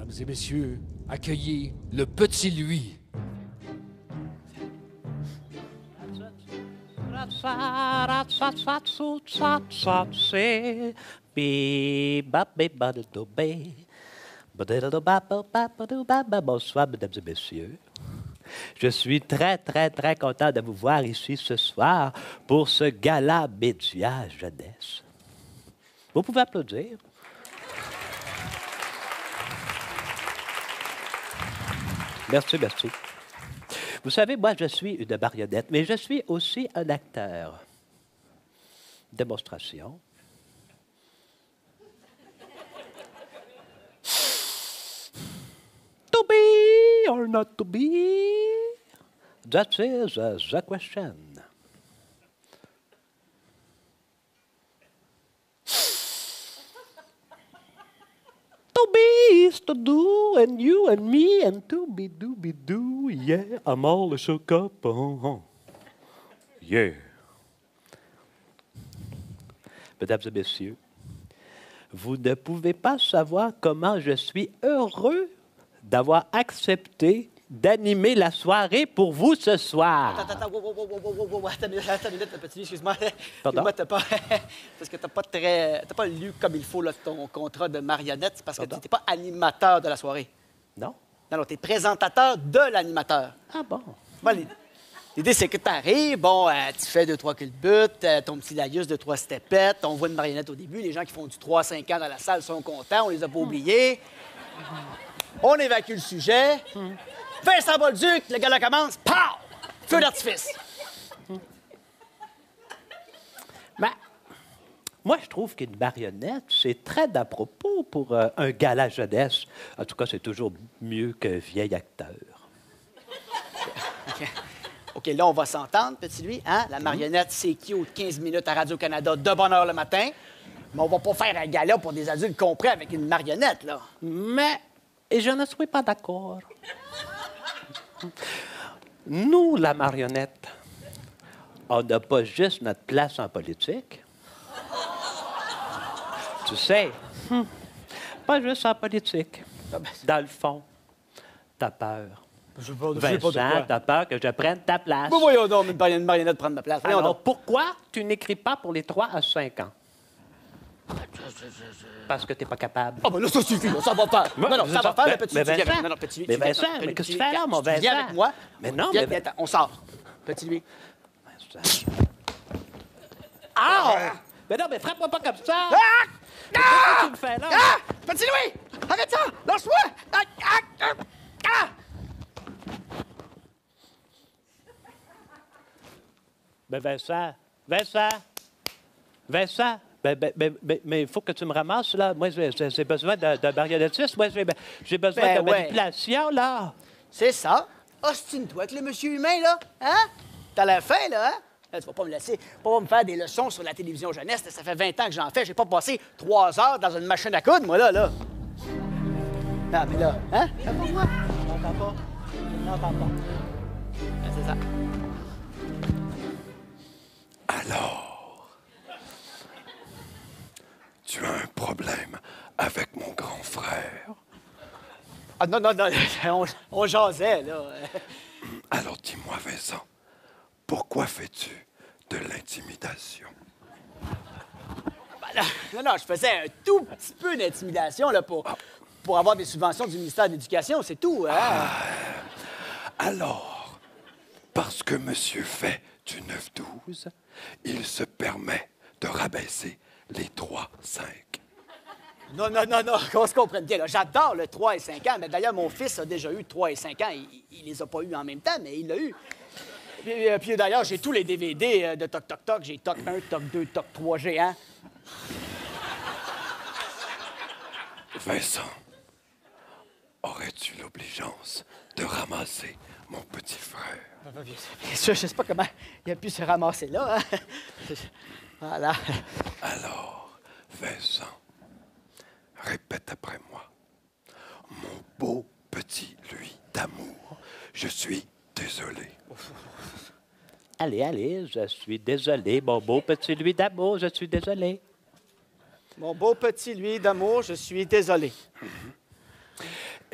Mesdames et messieurs, accueillez le petit Louis. Bonsoir, mesdames et messieurs. Je suis très, très, très content de vous voir ici ce soir pour ce gala média jeunesse. Vous pouvez applaudir. Merci, merci. Vous savez, moi, je suis une marionnette, mais je suis aussi un acteur. Démonstration. To be or not to be? That is the question. To be is to do, and you and me, and to be do, yeah, I'm all shook up, yeah. Mesdames et messieurs, vous ne pouvez pas savoir comment je suis heureux d'avoir accepté d'animer la soirée pour vous ce soir. Attends, attends une minute, petit, excuse-moi. Pardon? Excuse-moi, t'as pas... parce que t'as pas lu comme il faut là, ton contrat de marionnette, c'est parce que tu n'étais pas animateur de la soirée. Non? Non, tu es présentateur de l'animateur. Ah bon? Bon, l'idée, c'est que tu arrives, bon, tu fais 2-3 culbutes, ton petit laïus, 2-3 stepettes, on voit une marionnette au début, les gens qui font du 3-5 ans dans la salle sont contents, on les a pas oubliés. On évacue le sujet. Vincent Bolduc, le gars-là commence, pow! Feu d'artifice. Mais moi, je trouve qu'une marionnette, c'est très d'à propos pour un gala jeunesse. En tout cas, c'est toujours mieux qu'un vieil acteur. OK, là, on va s'entendre, petit lui. Hein? La marionnette, c'est cute, 15 minutes à Radio-Canada, de bonne heure le matin. Mais on va pas faire un gala pour des adultes compris avec une marionnette, là. Mais et je ne suis pas d'accord. Nous, la marionnette, on n'a pas juste notre place en politique. Tu sais, pas juste en politique. Dans le fond, t'as peur. Vincent, t'as peur que je prenne ta place. Mais voyons donc, une marionnette prendre ma place. Voyons Alors, donc. pourquoi tu n'écris pas pour les 3 à 5 ans? Parce que t'es pas capable. Ah, ben là, ça suffit, là, ça va faire. Non, non, ça va faire, le petit. Mais Tu viens avec- Vincent, non, non, petit lui, mais tu viens- Vincent, non, mais petit qu'est-ce que tu lui, fais là, mon tu viens Vincent? avec moi. Mais non, Viens, mais... viens, on sort. Petit lui. Vincent. Ah! Mais non, mais frappe-moi pas comme ça! Ah! Mais qu'est-ce que tu me fais là? Ah! Petit Louis! Arrête ça! Lâche-moi! Ah! Ah! Ah! Ben Vincent, mais il faut que tu me ramasses, là. Moi, j'ai besoin d'un marionnettiste. Moi, j'ai besoin Ben de ouais. manipulation, là. C'est ça. Ostine-toi avec le monsieur humain, là. Hein? T'as l'air fin, là, hein? Là, tu vas pas me laisser, pas me faire des leçons sur la télévision jeunesse. Ça fait 20 ans que j'en fais. J'ai pas passé 3 heures dans une machine à coudre, moi, là. Non, mais là, hein? Pas moi. J'entends pas. J'entends pas. Ah, c'est ça. Alors, tu as un problème avec mon grand frère. Ah, non, on jasait, là. Alors dis-moi, Vincent, pourquoi fais-tu de l'intimidation? Ben là, non, je faisais un tout petit peu d'intimidation, là, pour avoir des subventions du ministère de l'Éducation, c'est tout, hein? Alors, parce que monsieur fait du 9-12, il se permet de rabaisser les 3-5. Non, qu'on se comprenne bien. Là. J'adore le 3 et 5 ans. Mais d'ailleurs, mon fils a déjà eu 3 et 5 ans. Il les a pas eu en même temps, mais il l'a eu. Puis d'ailleurs, j'ai tous les DVD de Toc Toc Toc. J'ai Toc 1, Toc 2, Toc 3 géant. Vincent, aurais-tu l'obligeance de ramasser mon petit frère? Bien sûr, je sais pas comment il a pu se ramasser là. Hein? Voilà. Alors, Vincent, répète après moi. Mon beau petit Louis d'amour, je suis désolé. Allez, je suis désolé, mon beau petit Louis d'amour, je suis désolé. Mon beau petit Louis d'amour, je suis désolé.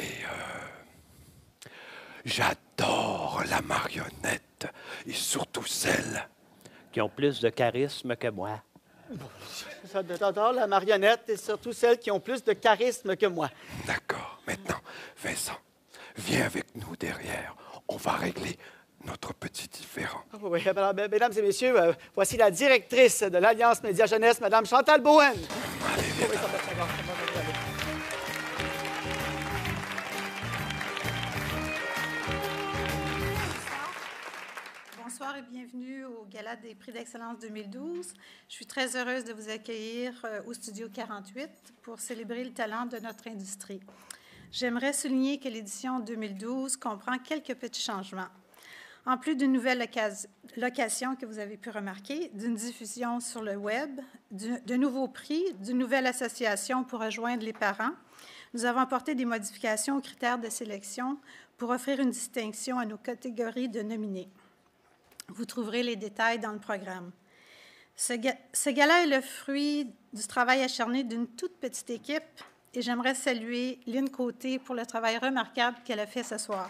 J'adore la marionnette, et surtout celles qui ont plus de charisme que moi. J'adore la marionnette et surtout celles qui ont plus de charisme que moi. D'accord. Maintenant, Vincent, viens avec nous derrière. On va régler notre petit différend. Ah oui, alors, mesdames et messieurs, voici la directrice de l'Alliance Média Jeunesse, Mme Chantal Bowen. Allez, viens. Oui, ça va être d'accord, ça va être d'accord. Bonsoir et bienvenue au Gala des Prix d'Excellence 2012. Je suis très heureuse de vous accueillir au Studio 48 pour célébrer le talent de notre industrie. J'aimerais souligner que l'édition 2012 comprend quelques petits changements. En plus d'une nouvelle location que vous avez pu remarquer, d'une diffusion sur le web, de nouveaux prix, d'une nouvelle association pour rejoindre les parents, nous avons apporté des modifications aux critères de sélection pour offrir une distinction à nos catégories de nominés. Vous trouverez les détails dans le programme. Ce gala est le fruit du travail acharné d'une toute petite équipe et j'aimerais saluer Lynne Côté pour le travail remarquable qu'elle a fait ce soir.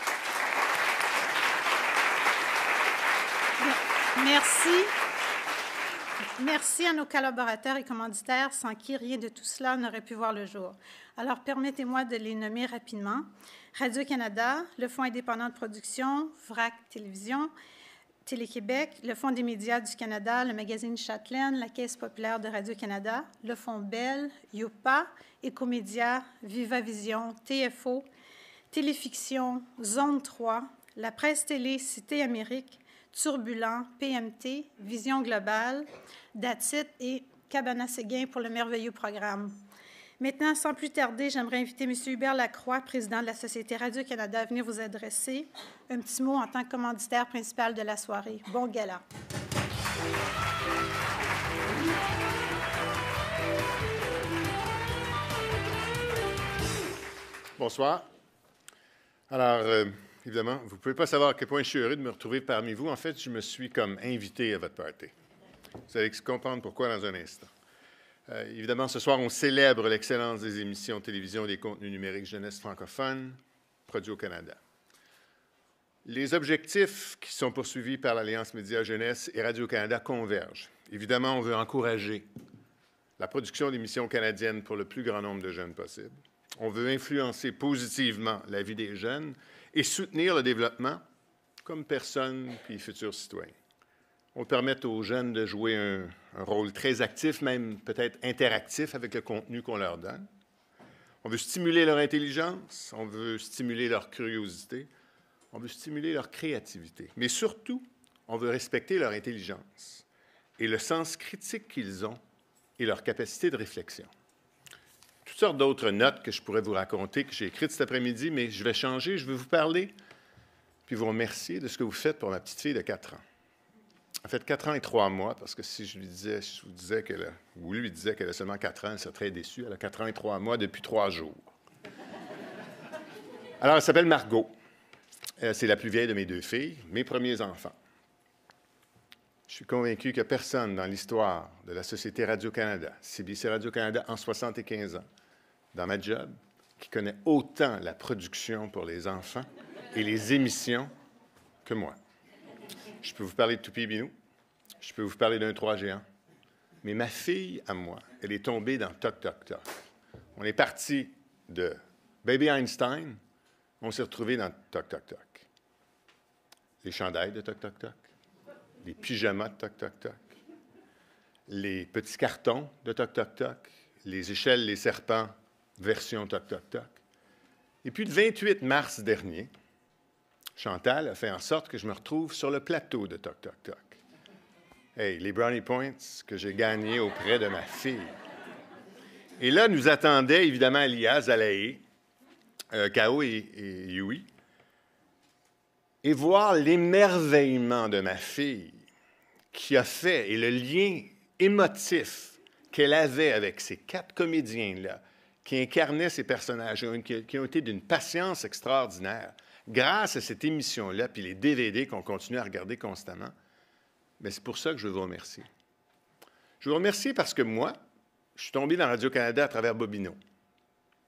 Merci. Merci à nos collaborateurs et commanditaires sans qui rien de tout cela n'aurait pu voir le jour. Alors, permettez-moi de les nommer rapidement. Radio-Canada, le Fonds indépendant de production, VRAC Télévision, Télé-Québec, le Fonds des médias du Canada, le magazine Châtelaine, la Caisse populaire de Radio-Canada, le Fonds Bell, Youpa, Écomédia, Viva Vision, TFO, Téléfiction, Zone 3, la Presse Télé, Cité Amérique, Turbulent, PMT, Vision Globale, Datit et Cabana Séguin pour le merveilleux programme. Maintenant, sans plus tarder, j'aimerais inviter M. Hubert Lacroix, président de la Société Radio-Canada, à venir vous adresser un petit mot en tant que commanditaire principal de la soirée. Bon gala. Bonsoir. Alors, évidemment, vous ne pouvez pas savoir à quel point je suis heureux de me retrouver parmi vous. En fait, je me suis comme invité à votre party. Vous allez comprendre pourquoi dans un instant. Évidemment, ce soir, on célèbre l'excellence des émissions de télévision et des contenus numériques jeunesse francophones produits au Canada. Les objectifs qui sont poursuivis par l'Alliance Média Jeunesse et Radio-Canada convergent. Évidemment, on veut encourager la production d'émissions canadiennes pour le plus grand nombre de jeunes possible. On veut influencer positivement la vie des jeunes et soutenir le développement comme personnes puis futurs citoyens. On veut permettre aux jeunes de jouer un rôle très actif, même peut-être interactif avec le contenu qu'on leur donne. On veut stimuler leur intelligence, on veut stimuler leur curiosité, on veut stimuler leur créativité. Mais surtout, on veut respecter leur intelligence et le sens critique qu'ils ont et leur capacité de réflexion. Toutes sortes d'autres notes que je pourrais vous raconter, que j'ai écrites cet après-midi, mais je vais changer, je vais vous parler, puis vous remercier de ce que vous faites pour ma petite fille de 4 ans. En fait, 4 ans et 3 mois, parce que si je vous disais qu'elle a seulement 4 ans, elle serait très déçue. Elle a 4 ans et 3 mois depuis 3 jours. Alors, elle s'appelle Margot. C'est la plus vieille de mes 2 filles, mes premiers enfants. Je suis convaincu qu'il n'y a personne dans l'histoire de la Société Radio-Canada, CBC Radio-Canada en 75 ans, dans ma job, qui connaît autant la production pour les enfants et les émissions que moi. Je peux vous parler de Toupie et Binou, je peux vous parler d'un 3 géant, mais ma fille, à moi, elle est tombée dans Toc Toc Toc. On est parti de Baby Einstein, on s'est retrouvé dans Toc Toc Toc. Les chandails de Toc Toc Toc, les pyjamas de Toc Toc Toc, les petits cartons de Toc Toc Toc, les échelles, les serpents, version Toc Toc Toc. Et puis, le 28 mars dernier, Chantal a fait en sorte que je me retrouve sur le plateau de Toc Toc Toc. Hey, les brownie points que j'ai gagnés auprès de ma fille. Et là, nous attendaient évidemment Lia, Zalaé, Kao et Yui. Et voir l'émerveillement de ma fille qui a fait, et le lien émotif qu'elle avait avec ces 4 comédiens-là, qui incarnaient ces personnages, qui ont été d'une patience extraordinaire, grâce à cette émission-là, puis les DVD qu'on continue à regarder constamment, bien, c'est pour ça que je veux vous remercier. Je veux vous remercier parce que moi, je suis tombé dans Radio-Canada à travers Bobino.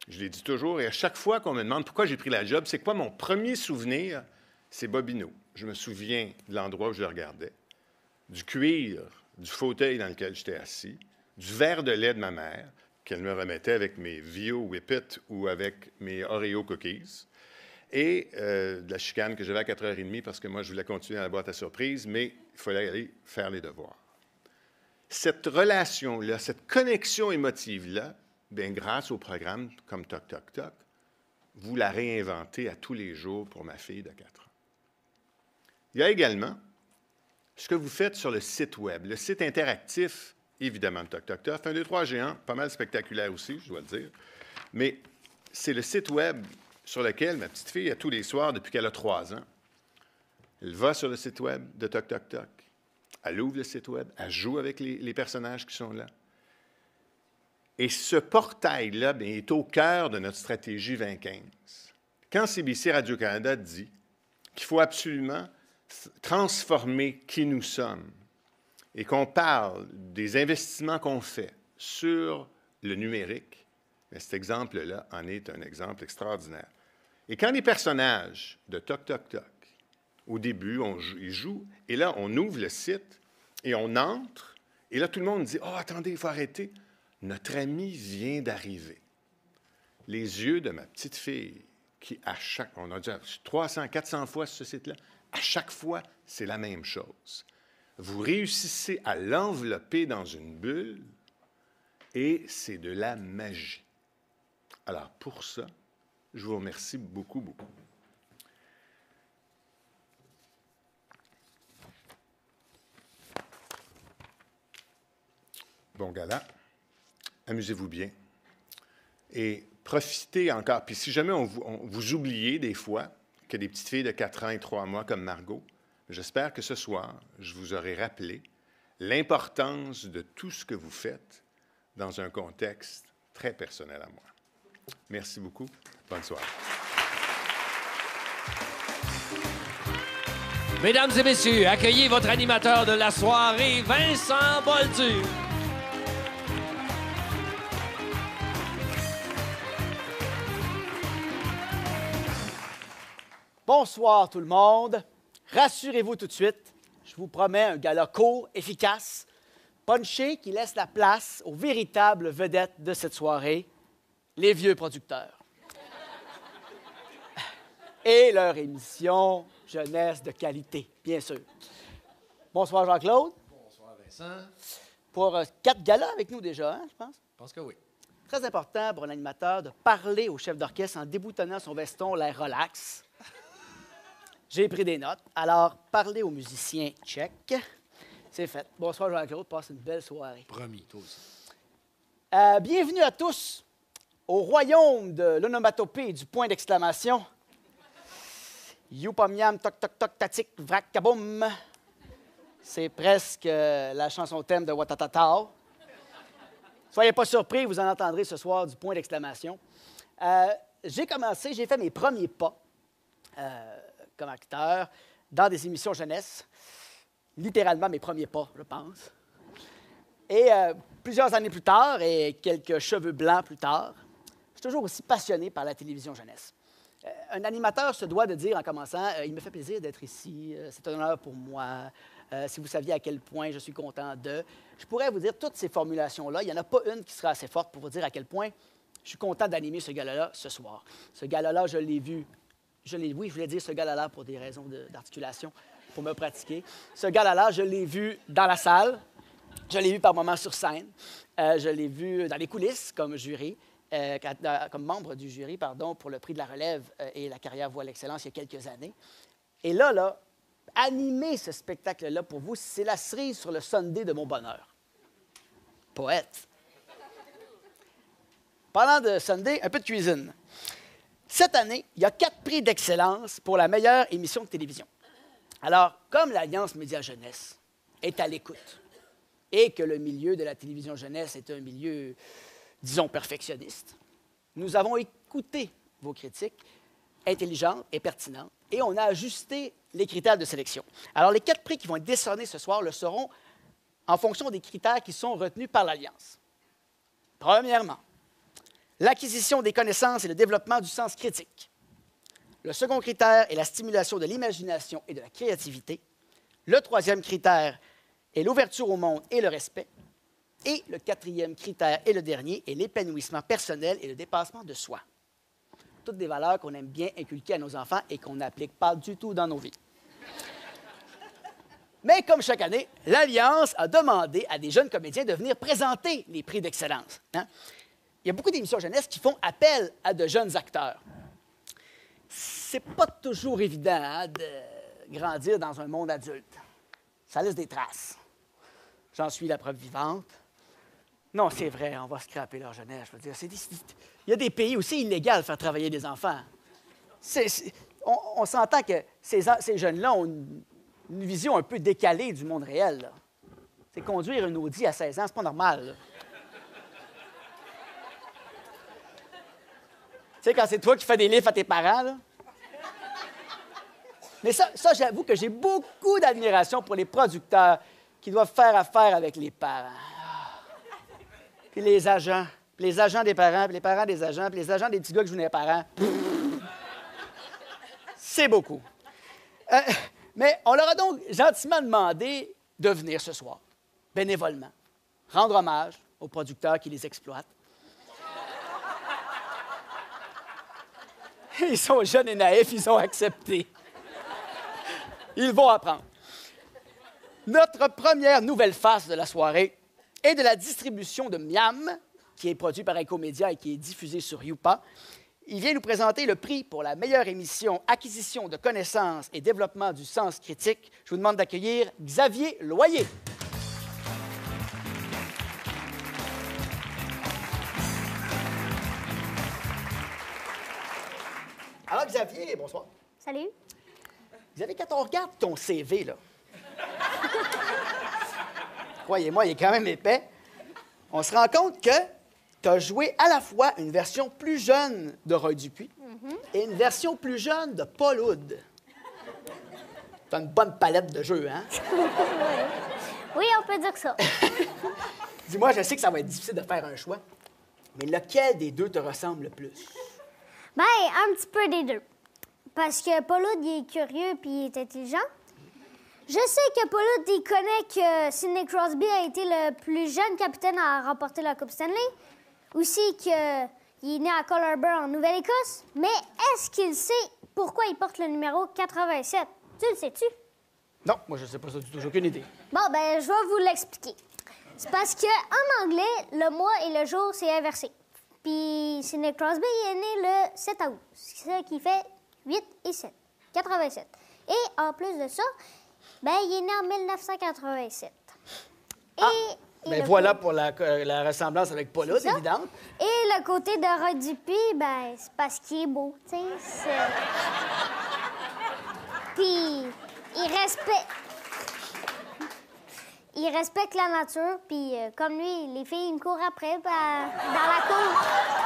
Je l'ai dit toujours, et à chaque fois qu'on me demande pourquoi j'ai pris la job, c'est quoi mon premier souvenir? C'est Bobino. Je me souviens de l'endroit où je le regardais, du cuir, du fauteuil dans lequel j'étais assis, du verre de lait de ma mère, qu'elle me remettait avec mes Vio Whippet ou avec mes Oreo Cookies, et de la chicane que j'avais à 4h30 parce que moi, je voulais continuer à la boîte à surprise, mais il fallait aller faire les devoirs. Cette relation-là, cette connexion émotive-là, bien, grâce au programme comme Toc Toc Toc, vous la réinventez à tous les jours pour ma fille de 4 ans. Il y a également ce que vous faites sur le site Web, le site interactif, évidemment, de Toc Toc Toc, un, deux, trois géants, pas mal spectaculaire aussi, je dois le dire, mais c'est le site Web sur lequel ma petite fille, à tous les soirs, depuis qu'elle a 3 ans, elle va sur le site Web de Toc Toc Toc, elle ouvre le site Web, elle joue avec les personnages qui sont là. Et ce portail-là bien, est au cœur de notre stratégie 2015. Quand CBC Radio-Canada dit qu'il faut absolument transformer qui nous sommes et qu'on parle des investissements qu'on fait sur le numérique, bien, cet exemple-là en est un exemple extraordinaire. Et quand les personnages de Toc Toc Toc, au début, ils jouent, et là, on ouvre le site et on entre, et là, tout le monde dit « Oh, attendez, il faut arrêter. » Notre ami vient d'arriver. Les yeux de ma petite fille, qui on a dit 300, 400 fois sur ce site-là, à chaque fois, c'est la même chose. Vous réussissez à l'envelopper dans une bulle, et c'est de la magie. Alors, pour ça, je vous remercie beaucoup, beaucoup. Bon gala, amusez-vous bien et profitez encore. Puis si jamais vous oubliez des fois qu'il y a des petites filles de 4 ans et 3 mois comme Margot, j'espère que ce soir, je vous aurai rappelé l'importance de tout ce que vous faites dans un contexte très personnel à moi. Merci beaucoup. Bonne soirée. Mesdames et messieurs, accueillez votre animateur de la soirée, Vincent Bolduc. Bonsoir tout le monde. Rassurez-vous tout de suite, je vous promets un gala court, efficace, punché qui laisse la place aux véritables vedettes de cette soirée, les vieux producteurs. Et leur émission Jeunesse de qualité, bien sûr. Bonsoir Jean-Claude. Bonsoir Vincent. Pour 4 galas avec nous déjà, hein, je pense. Je pense que oui. Très important pour un animateur de parler au chef d'orchestre en déboutonnant son veston, l'air relax. J'ai pris des notes. Alors, parler aux musiciens, check. C'est fait. Bonsoir Jean-Claude, passe une belle soirée. Promis, toi aussi. Bienvenue à tous au royaume de l'onomatopée et du point d'exclamation. Youpam-yam, toc-toc-toc, tatic, vrac, kaboum. C'est presque la chanson thème de Watatata. Soyez pas surpris, vous en entendrez ce soir du point d'exclamation. J'ai fait mes premiers pas comme acteur dans des émissions jeunesse. Littéralement mes premiers pas, je pense. Et plusieurs années plus tard, et quelques cheveux blancs plus tard, je suis toujours aussi passionné par la télévision jeunesse. Un animateur se doit de dire en commençant « Il me fait plaisir d'être ici, c'est un honneur pour moi, si vous saviez à quel point je suis content de... » Je pourrais vous dire toutes ces formulations-là. Il n'y en a pas une qui sera assez forte pour vous dire à quel point je suis content d'animer ce gala-là ce soir. Ce gala-là, je l'ai vu. Oui, je voulais dire ce gala-là pour des raisons d'articulation, pour me pratiquer. Ce gala-là, je l'ai vu dans la salle. Je l'ai vu par moments sur scène. Je l'ai vu dans les coulisses comme jury. Comme membre du jury, pour le prix de la relève et la carrière Voix à l'excellence il y a quelques années. Et là, animer ce spectacle-là pour vous, c'est la cerise sur le sundae de mon bonheur. Poète. Parlant de sundae, un peu de cuisine. Cette année, il y a 4 prix d'excellence pour la meilleure émission de télévision. Alors, comme l'Alliance Média Jeunesse est à l'écoute et que le milieu de la télévision jeunesse est un milieu, disons, perfectionniste, nous avons écouté vos critiques intelligentes et pertinentes et on a ajusté les critères de sélection. Alors, les 4 prix qui vont être décernés ce soir le seront en fonction des critères qui sont retenus par l'Alliance. Premièrement, l'acquisition des connaissances et le développement du sens critique. Le second critère est la stimulation de l'imagination et de la créativité. Le troisième critère est l'ouverture au monde et le respect. Et le quatrième critère et le dernier est l'épanouissement personnel et le dépassement de soi. Toutes des valeurs qu'on aime bien inculquer à nos enfants et qu'on n'applique pas du tout dans nos vies. Mais comme chaque année, l'Alliance a demandé à des jeunes comédiens de venir présenter les prix d'excellence. Hein? Il y a beaucoup d'émissions jeunesse qui font appel à de jeunes acteurs. C'est pas toujours évident hein, de grandir dans un monde adulte. Ça laisse des traces. J'en suis la preuve vivante. Non, c'est vrai, on va scraper leur jeunesse. Je veux dire, il y a des pays où c'est illégal de faire travailler des enfants. On s'entend que ces jeunes-là ont une vision un peu décalée du monde réel. Là. C'est conduire une Audi à 16 ans, c'est pas normal. Là. Tu sais, quand c'est toi qui fais des livres à tes parents, là. Mais ça j'avoue que j'ai beaucoup d'admiration pour les producteurs qui doivent faire affaire avec les parents. Puis les agents des parents, puis les parents des agents, puis les agents des petits gars qui jouent des parents. C'est beaucoup. Mais on leur a donc gentiment demandé de venir ce soir, bénévolement, rendre hommage aux producteurs qui les exploitent. Ils sont jeunes et naïfs, ils ont accepté. Ils vont apprendre. Notre première nouvelle face de la soirée est de la distribution de Miam, qui est produit par Incomédia et qui est diffusé sur Youpa. Il vient nous présenter le prix pour la meilleure émission Acquisition de connaissances et développement du sens critique. Je vous demande d'accueillir Xavier Loyer. Alors, Xavier, bonsoir. Salut. Xavier, quand on regarde ton CV, là, croyez-moi, il est quand même épais, on se rend compte que tu as joué à la fois une version plus jeune de Roy Dupuis et une version plus jeune de Paul Oud. Tu as une bonne palette de jeux, hein? Oui, on peut dire ça. Dis-moi, je sais que ça va être difficile de faire un choix, mais lequel des deux te ressemble le plus? Ben, un petit peu des deux. Parce que Paul-Oud, il est curieux puis il est intelligent. Je sais que Paul-Oud, il connaît que Sidney Crosby a été le plus jeune capitaine à remporter la Coupe Stanley. Aussi qu'il est né à Cole Harbour, en Nouvelle-Écosse. Mais est-ce qu'il sait pourquoi il porte le numéro 87? Tu le sais-tu? Non, moi, je sais pas ça du tout. J'ai aucune idée. Bon, ben, je vais vous l'expliquer. C'est parce qu'en anglais, le mois et le jour, c'est inversé. Puis Sidney Crosby est né le 7 août, ce qui fait 8 et 7, 87. Et en plus de ça, ben, il est né en 1987. Ben voilà pour la ressemblance avec Paul Oud, évidente. Et le côté de Roy Dupuis, ben, c'est parce qu'il est beau, tu sais. Puis il respecte la nature, puis comme lui, les filles, ils me courent après dans la cour.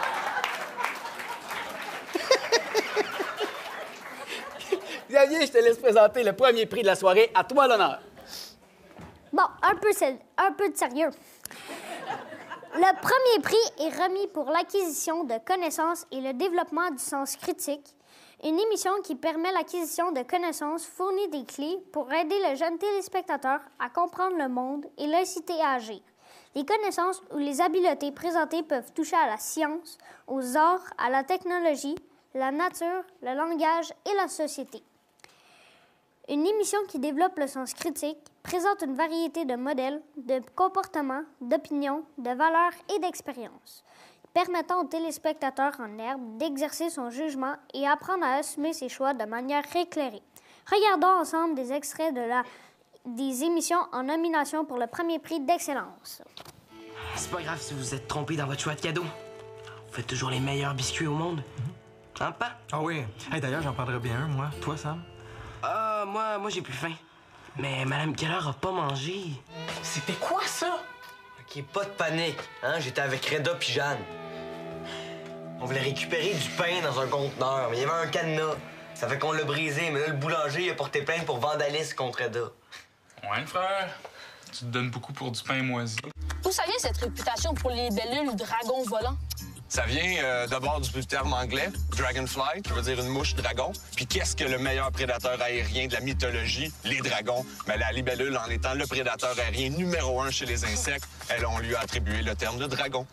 Xavier, je te laisse présenter le premier prix de la soirée. À toi l'honneur. Bon, un peu de sérieux. Le premier prix est remis pour l'acquisition de connaissances et le développement du sens critique. Une émission qui permet l'acquisition de connaissances fournit des clés pour aider le jeune téléspectateur à comprendre le monde et l'inciter à agir. Les connaissances ou les habiletés présentées peuvent toucher à la science, aux arts, à la technologie, la nature, le langage et la société. Une émission qui développe le sens critique présente une variété de modèles, de comportements, d'opinions, de valeurs et d'expériences, permettant au téléspectateur en herbe d'exercer son jugement et apprendre à assumer ses choix de manière éclairée. Regardons ensemble des extraits des émissions en nomination pour le premier prix d'excellence. C'est pas grave si vous êtes trompé dans votre choix de cadeau. Vous faites toujours les meilleurs biscuits au monde. Hein, pas? Ah oui. Hey, d'ailleurs, j'en prendrais bien un, moi. Toi, Sam? Ah, moi j'ai plus faim. Mais Madame Keller a pas mangé. C'était quoi, ça? OK, pas de panique. Hein? J'étais avec Reda puis Jeanne. On voulait récupérer du pain dans un conteneur, mais il y avait un cadenas. Ça fait qu'on l'a brisé, mais là, le boulanger il a porté plainte pour vandalisme contre Reda. Ouais, frère. Tu te donnes beaucoup pour du pain moisi. D'où ça vient cette réputation pour les libellules ou dragons volants? Ça vient d'abord du terme anglais, dragonfly, qui veut dire une mouche dragon. Puis qu'est-ce que le meilleur prédateur aérien de la mythologie? Les dragons. Mais la libellule, en étant le prédateur aérien numéro 1 chez les insectes, on lui a attribué le terme de dragon.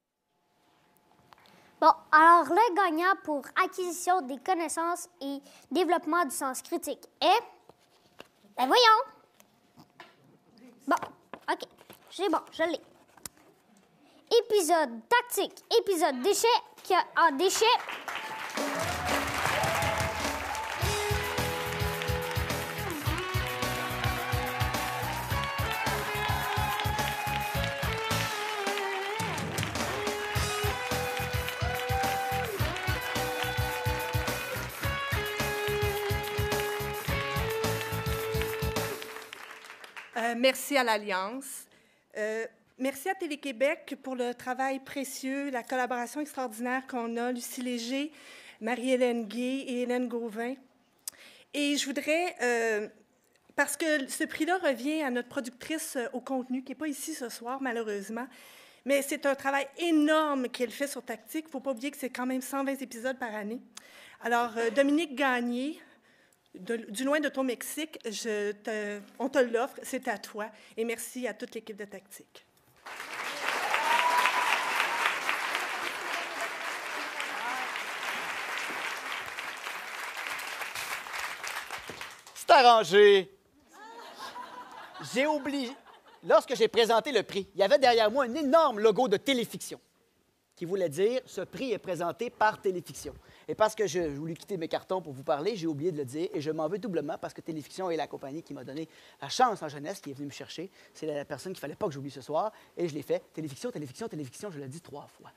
Bon, alors le gagnant pour acquisition des connaissances et développement du sens critique est... Ben voyons! Bon, OK. C'est bon, je l'ai. Épisode tactique, épisode déchet, en déchet. Merci à l'Alliance. Merci à Télé-Québec pour le travail précieux, la collaboration extraordinaire qu'on a, Lucie Léger, Marie-Hélène Gué et Hélène Gauvin. Et je voudrais, parce que ce prix-là revient à notre productrice au contenu, qui n'est pas ici ce soir, malheureusement, mais c'est un travail énorme qu'elle fait sur Tactique. Il ne faut pas oublier que c'est quand même 120 épisodes par année. Alors, Dominique Gagné, du loin de ton Mexique, on te l'offre, c'est à toi. Et merci à toute l'équipe de Tactique. C'est arrangé. J'ai oublié. Lorsque j'ai présenté le prix, il y avait derrière moi un énorme logo de Téléfiction qui voulait dire « Ce prix est présenté par Téléfiction ». Et parce que je voulais quitter mes cartons pour vous parler, j'ai oublié de le dire et je m'en veux doublement parce que Téléfiction est la compagnie qui m'a donné la chance en jeunesse, qui est venue me chercher. C'est la personne qu'il ne fallait pas que j'oublie ce soir et je l'ai fait. Téléfiction, Téléfiction, Téléfiction, je l'ai dit 3 fois.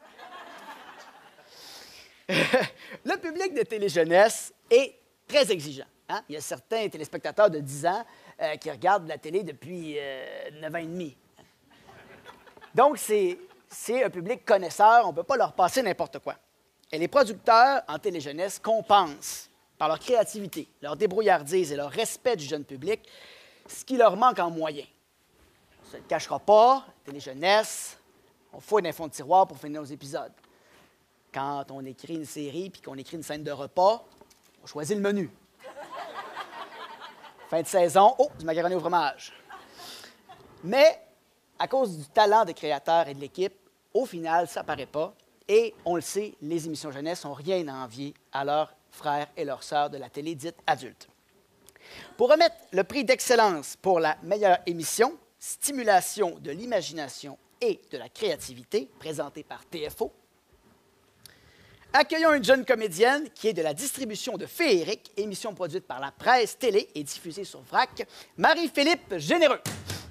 Le public de Téléjeunesse est très exigeant. Hein? Il y a certains téléspectateurs de 10 ans qui regardent la télé depuis 9 ans et demi. Donc, c'est un public connaisseur, on ne peut pas leur passer n'importe quoi. Et les producteurs en téléjeunesse compensent par leur créativité, leur débrouillardise et leur respect du jeune public ce qui leur manque en moyens. On ne se le cachera pas, téléjeunesse, on fouille dans les fonds de tiroir pour finir nos épisodes. Quand on écrit une série puis qu'on écrit une scène de repas, on choisit le menu. Fin de saison, oh, du macaroni au fromage. Mais, à cause du talent des créateurs et de l'équipe, au final, ça ne paraît pas. Et on le sait, les émissions jeunesse n'ont rien à envier à leurs frères et leurs sœurs de la télé dite adulte. Pour remettre le prix d'excellence pour la meilleure émission, stimulation de l'imagination et de la créativité, présentée par TFO, accueillons une jeune comédienne qui est de la distribution de Féerique, émission produite par la presse télé et diffusée sur VRAC, Marie-Philippe Généreux.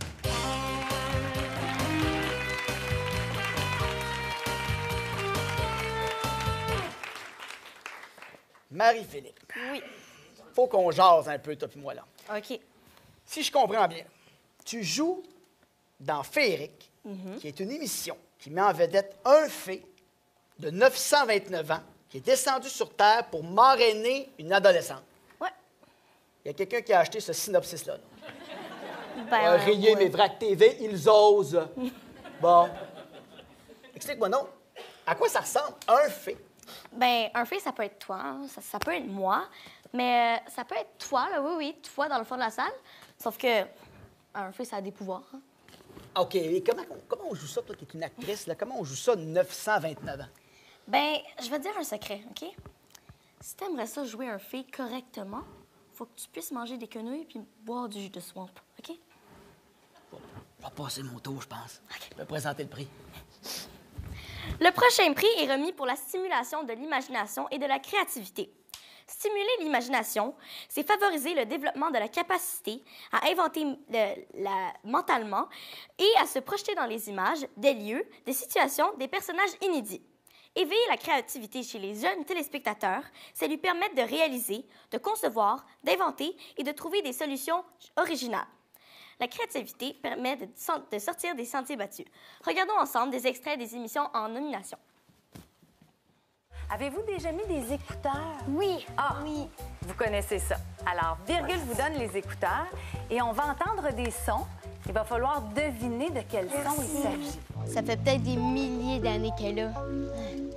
Marie-Philippe. Oui. Faut qu'on jase un peu, toi et moi, là. OK. Si je comprends bien, tu joues dans Féerique, qui est une émission qui met en vedette un fée de 929 ans qui est descendu sur Terre pour marrainer une adolescente. Ouais. Il y a quelqu'un qui a acheté ce synopsis-là. Ben, Riez, mais VRAC TV, ils osent. Bon. Explique-moi non. À quoi ça ressemble, un fée? Ben, un fée, ça peut être toi, hein. Ça peut être moi, mais ça peut être toi, là, oui, toi, dans le fond de la salle. Sauf que un fée, ça a des pouvoirs. Hein. OK. Et comment on joue ça, toi qui es une actrice, là? Comment on joue ça 929 ans? Ben, je vais te dire un secret, OK? Si t'aimerais ça jouer un fée correctement, faut que tu puisses manger des quenouilles puis boire du jus de swamp, OK? Bon, je vais passer mon tour, je pense. OK. Je vais présenter le prix. Le prochain prix est remis pour la stimulation de l'imagination et de la créativité. Stimuler l'imagination, c'est favoriser le développement de la capacité à inventer mentalement et à se projeter dans les images, des lieux, des situations, des personnages inédits. Éveiller la créativité chez les jeunes téléspectateurs, c'est lui permettre de réaliser, de concevoir, d'inventer et de trouver des solutions originales. La créativité permet de sortir des sentiers battus. Regardons ensemble des extraits des émissions en nomination. Avez-vous déjà mis des écouteurs? Oui. Ah, oui. Vous connaissez ça. Alors, Virgule vous donne les écouteurs et on va entendre des sons. Il va falloir deviner de quel son il s'agit. Ça fait peut-être des milliers d'années qu'elle est là.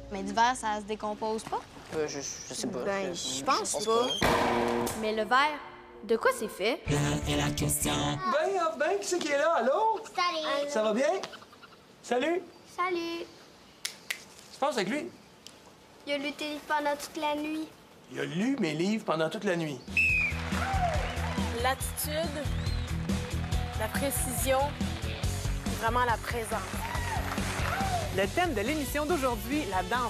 Mais l'hiver, ça se décompose pas? Je sais pas. Ben, je pense pas. Mais le verre, de quoi c'est fait? Ben, qui c'est qui est là? Allô? Salut. Ça va bien? Salut. Salut. Tu passes avec lui? Il a lutté pendant toute la nuit. Il a lu mes livres pendant toute la nuit. L'attitude, la précision, vraiment la présence. Le thème de l'émission d'aujourd'hui, la danse.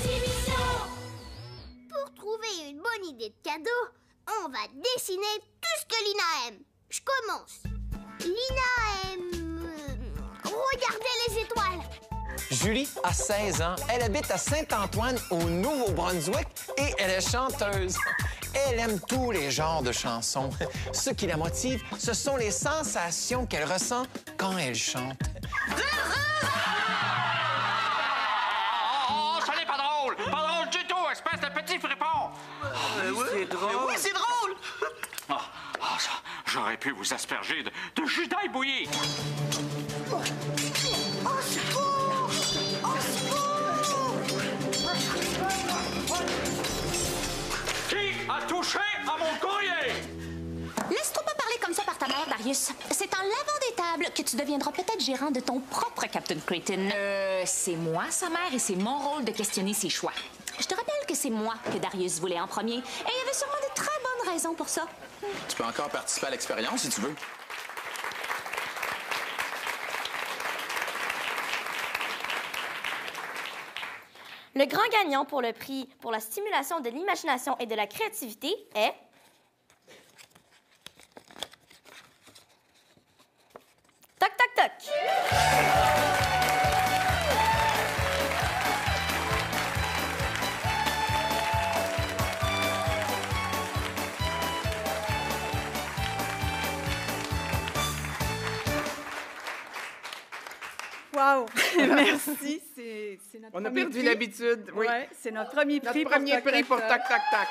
Pour trouver une bonne idée de cadeau, on va dessiner tout ce que Lina aime. Je commence. Lina aime... regarder les étoiles. Julie a 16 ans. Elle habite à Saint-Antoine, au Nouveau-Brunswick, et elle est chanteuse. Elle aime tous les genres de chansons. Ce qui la motive, ce sont les sensations qu'elle ressent quand elle chante. Oh, ça n'est pas drôle! Pas drôle du tout, espèce de petit fripon! Oui, c'est drôle. Oui, c'est drôle! J'aurais pu vous asperger de jus d'ail bouilli. Qui a touché à mon courrier? Laisse-toi pas parler comme ça par ta mère, Darius. C'est en lavant des tables que tu deviendras peut-être gérant de ton propre Captain Creighton. C'est moi, sa mère, et c'est mon rôle de questionner ses choix. Je te rappelle que c'est moi que Darius voulait en premier. Et il y avait sûrement de très bonnes raisons pour ça. Tu peux encore participer à l'expérience si tu veux. Le grand gagnant pour le prix pour la stimulation de l'imagination et de la créativité est... Toc, toc, toc! Wow! Merci. C'est notre On a premier perdu prix. l'habitude, oui. Ouais, c'est notre premier prix Notre premier prix pour Tac, Tac, Tac.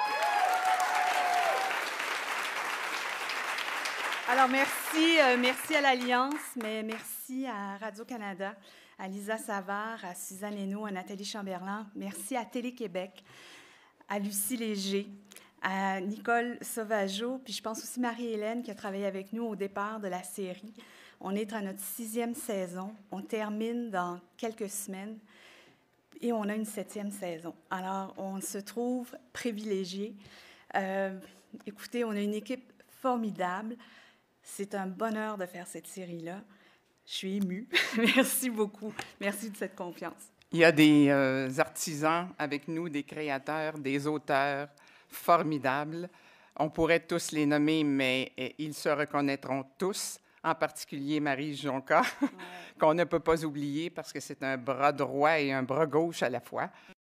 Alors, merci, merci à l'Alliance, mais merci à Radio-Canada, à Lisa Savard, à Suzanne Hainaut, à Nathalie Chamberlain. Merci à Télé-Québec, à Lucie Léger, à Nicole Sauvageau, puis je pense aussi Marie-Hélène qui a travaillé avec nous au départ de la série. On est à notre 6e saison. On termine dans quelques semaines et on a une 7e saison. Alors, on se trouve privilégiés. Écoutez, on a une équipe formidable. C'est un bonheur de faire cette série-là. Je suis émue. Merci beaucoup. Merci de cette confiance. Il y a des artisans avec nous, des créateurs, des auteurs formidables. On pourrait tous les nommer, mais ils se reconnaîtront tous, en particulier Marie Jonca, qu'on ne peut pas oublier parce que c'est un bras droit et un bras gauche à la fois.